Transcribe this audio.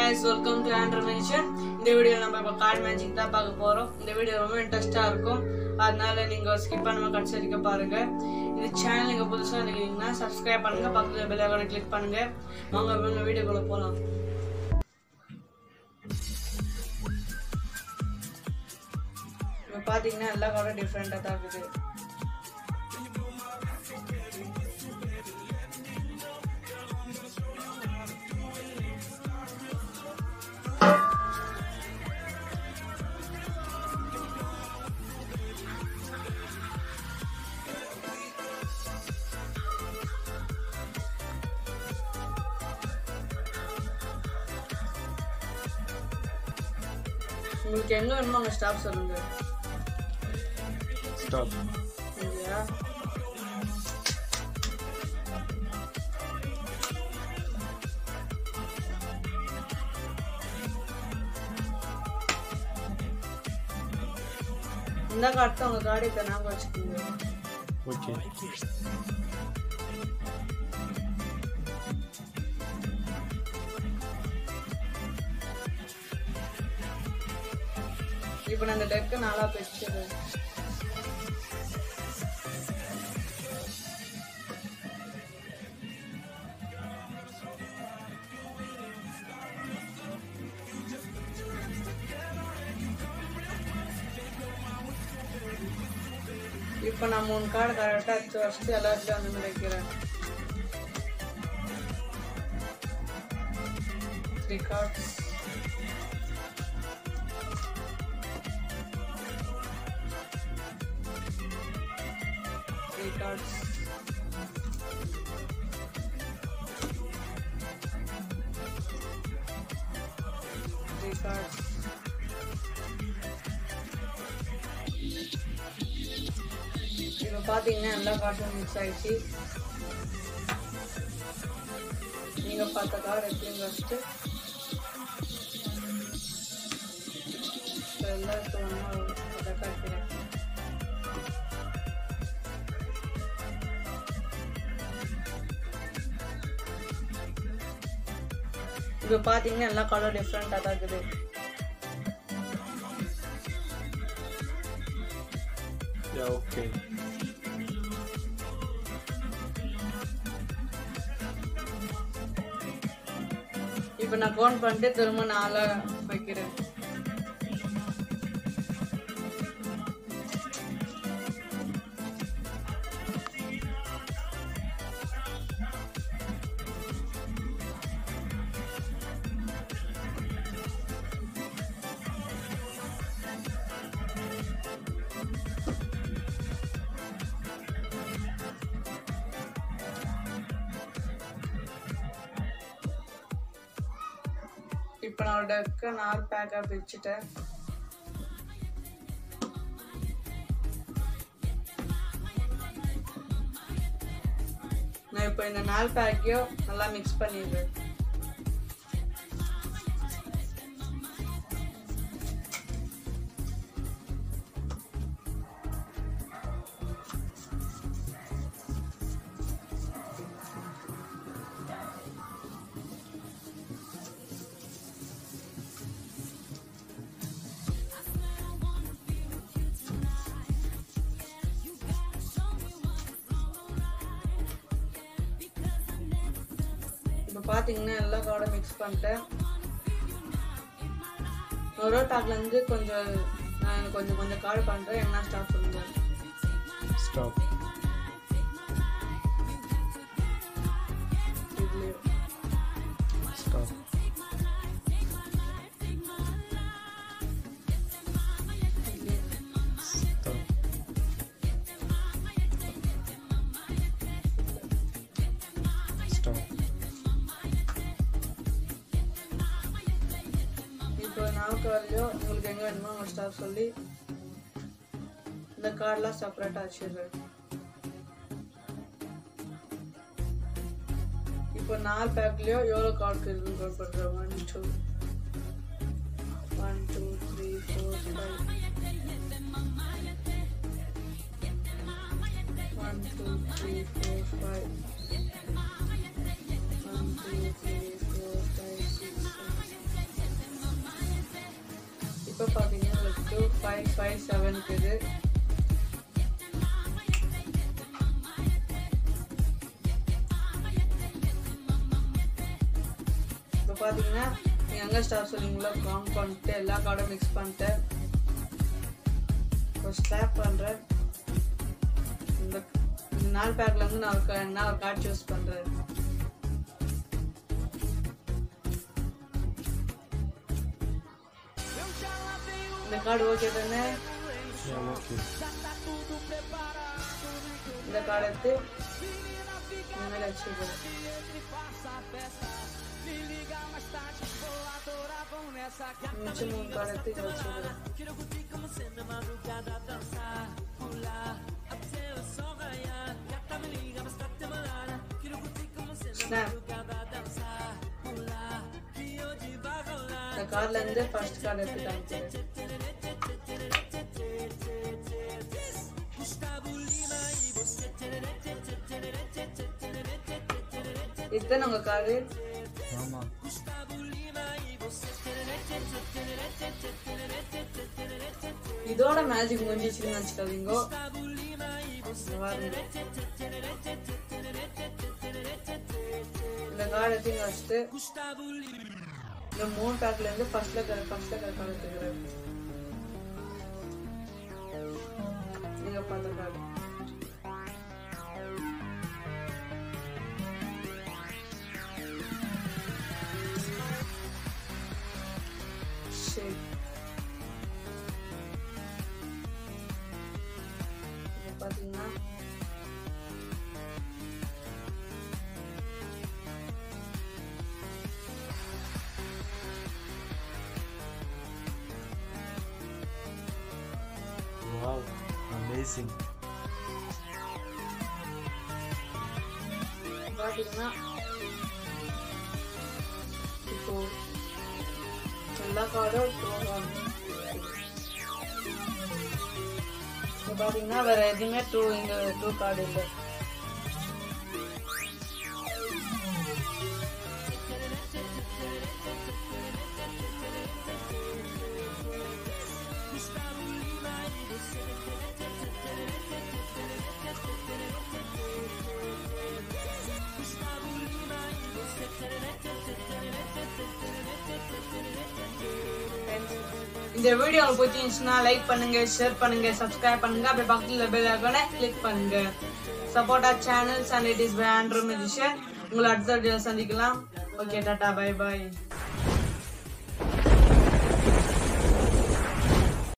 guys, welcome to 𝕤𝕐𝕚𝕝. இந்த வீடியோல நம்ம இப்ப கார்ட் மேஜிக் தான் பார்க்க போறோம். இந்த வீடியோ ரொம்ப இன்ட்ரஸ்டா இருக்கும். அதனால நீங்க ஸ்கிப் பண்ணாம கடைசி வரைக்கும் பாருங்க. இந்த சேனல் நீங்க புதுசா இருக்கீங்கன்னா சப்ஸ்கிரைப் பண்ணுங்க, பக்கத்துல பெல் ஐகானை கிளிக் பண்ணுங்க. வாங்க வீடியோக்குள்ள போலாம். இப்ப பாத்தீங்கன்னா எல்லா கார்டும் டிஃபரெண்டா தான் இருக்குது. உங்களுக்கு எங்க வேணுமோ அங்க ஸ்டாப் சொல்லுங்க. ஸ்டாப். இல்லையா? இந்த கார்டு உங்க கார்டு இப்ப ஞாபகம் வச்சுக்கோங்க. ஓகே. இப்போ நான் இந்த டெக்கை நாளா பிரிச்சிடுறேன். இப்போ நான் 3 கார்டு கரெக்டாக எடுத்து வச்சுட்டு எல்லாத்துலையும் அந்த மாதிரி வைக்கிறேன். 3 cards. Cards. Three cards. இப்போ பாத்தீங்கன்னா எல்லா கார்டும் மிக்ஸ் ஆயிடுச்சு. நீங்க பார்த்த கார்டு எப்படியும் வச்சுட்டு எல்லாருக்கும் ஒன்றா காட்டுறேன். இப்போ பாத்தீங்கன்னா எல்லா கலர் டிஃப்ரெண்டா தான் இருக்குது. ஓகே. இப்போ நான் கவுண்ட் பண்ணிட்டு திரும்ப 4 வைக்கிறேன். இப்போ நான் டெக்கை 4 பேக்கா பிரிச்சுட்டேன். நான் இப்போ இந்த 4 பேக்கையும் நல்லா மிக்ஸ் பண்ணிடுறேன். இப்போ பார்த்தீங்கன்னா எல்லா கார்டும் மிக்ஸ் பண்ணிட்டேன். ஒரு பேக்லேருந்து நான் கொஞ்சம் கார்டு பண்ணுறேன். என்ன ஸ்டாப் பண்ணுங்க. ஸ்டாப். ஸ்டாப். இப்போ நாவுக்கு வரலையோ உங்களுக்கு எங்கே வேணுமோ உங்கள் ஸ்டாப் சொல்லி இந்த கார்டெலாம் செப்பரேட்டாக வச்சிடுறேன். இப்போ 4 பேக்லேயோ எவ்வளோ கார்டு இருக்குன்னு கவுண்ட் பண்ணுறேன். 1 2 3 4 5 1 2 3 4 5 1 2 3 4 5 6 7 இப்போ பார்த்தீங்கன்னா உங்களுக்கு 2557 இருக்குது. இப்போ பார்த்தீங்கன்னா நீங்கள் எங்கே ஸ்டார் சொல்லிங்களோ கவுண்ட் பண்ணிட்டு எல்லா கார்டும் மிக்ஸ் பண்ணிட்டு ஒரு ஸ்லாப் பண்ணுறேன். இந்த 4 பேக்லேருந்து நான் ஒரு கார்டு சூஸ் பண்ணுறேன். இந்த கார்டு ஓகே தானே? இந்த கார்டு எடுத்து இந்த மேலே வச்சுக்கிறேன். மிச்சம் 3 கார்டு எடுத்து இதை வச்சுக்கிறேன். இந்த கார்ட்ல இருந்து ஃபர்ஸ்ட் கார்டு எடுத்து காமிக்கிறேன். இதுதான் உங்க கார்டு. ஆமா. இதோட மேஜிக் முடிஞ்சிச்சுன்னு வச்சுக்காதீங்க. இந்த கார்டு எடுத்து வச்சுட்டு இந்த 3 பேக்ல இருந்து ஃபர்ஸ்ட்ல கார்டு எடுத்துக்கிறேன். நீங்க பார்த்த கார்டு சரி. பார்த்தீங்கன்னா Wow, amazing. பார்த்தீங்கன்னா இப்போ எல்லா கார்டும் இப்போ பார்த்தீங்கன்னா வேற எதுவுமே இங்க 2 கார்டு இல்லை. இந்த வீடியோ உங்களுக்கு பிடிச்சிருந்துச்சுன்னா லைக் பண்ணுங்க, ஷேர் பண்ணுங்க, சப்ஸ்கிரைப் பண்ணுங்க, அப்படியே பக்கத்துல பெல் ஐகானை கிளிக் பண்ணுங்க. Support our channels and it is by Andrew magician. உங்களை அடுத்த வீடியோல சந்திக்கலாம். ஓகே, டாடா, பை பை.